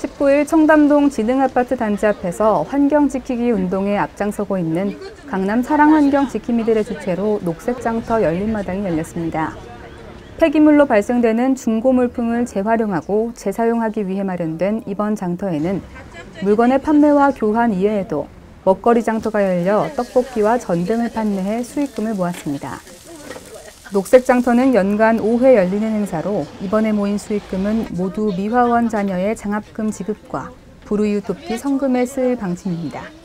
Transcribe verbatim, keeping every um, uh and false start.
십구 일 청담동 지능아파트 단지 앞에서 환경지키기 운동에 앞장서고 있는 강남 사랑환경지킴이들의 주최로 녹색장터 열린마당이 열렸습니다. 폐기물로 발생되는 중고물품을 재활용하고 재사용하기 위해 마련된 이번 장터에는 물건의 판매와 교환 이외에도 먹거리 장터가 열려 떡볶이와 전 등을 판매해 수익금을 모았습니다. 녹색장터는 연간 오 회 열리는 행사로 이번에 모인 수익금은 모두 미화원 자녀의 장학금 지급과 불우이웃 돕기 성금에 쓰일 방침입니다.